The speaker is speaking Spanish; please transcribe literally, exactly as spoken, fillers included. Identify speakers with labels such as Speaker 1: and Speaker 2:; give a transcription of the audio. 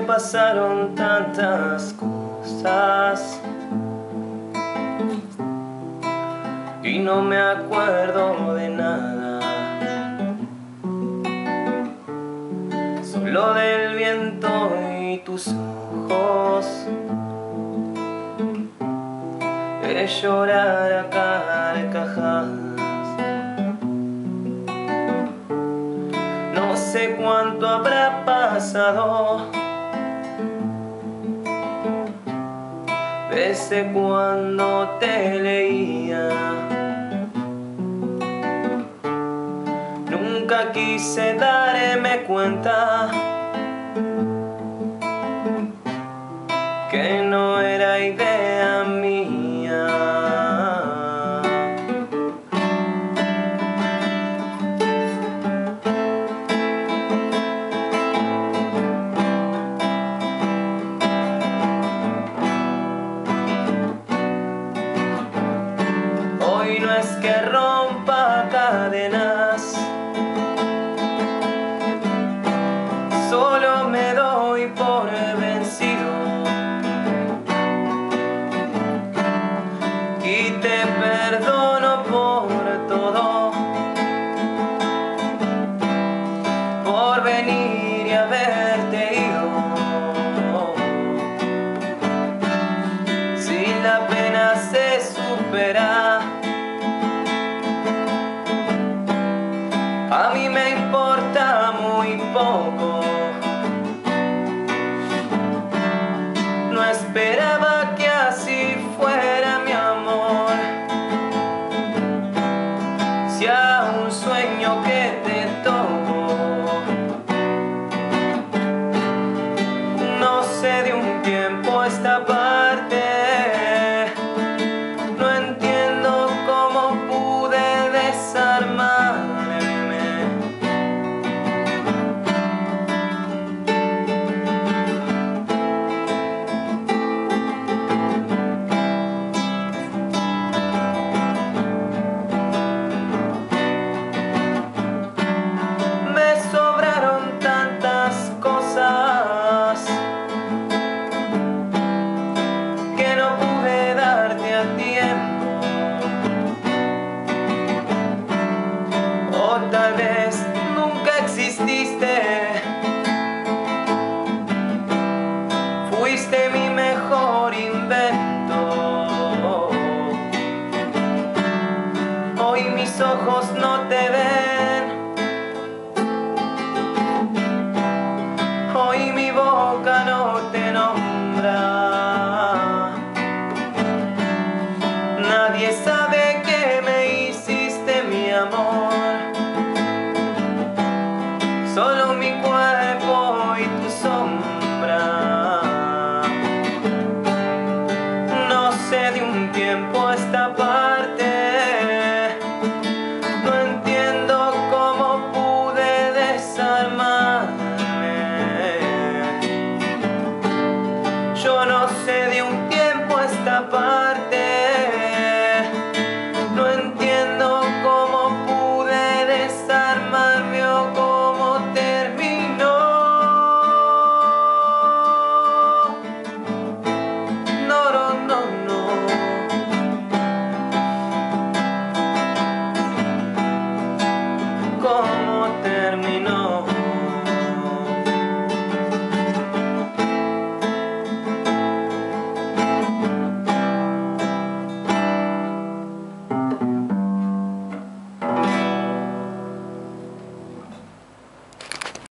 Speaker 1: pasaron tantas cosas y no me acuerdo de nada, solo del viento y tus ojos, de llorar a carcajadas. No sé cuánto habrá pasado desde cuando te leía. Nunca quise darme cuenta que no era idea mía. Hoy no es que rompa cadenas, solo me doy por vencido y te perdono por todo, por venir y haberte ido. Si la pena se supera, a mí me importa muy poco. No esperaba que así fuera mi amor, si a un sueño que te toco. No sé de un tiempo a esta parte, no entiendo cómo pude desarmarme. Que no pude darte a tiempo, o tal vez nunca exististe. Fuiste mi mejor invento. Hoy mis ojos no te ven, hoy mi boca no te nombra. Nadie sabe que me hiciste, mi amor, solo mi cuerpo y tu sombra.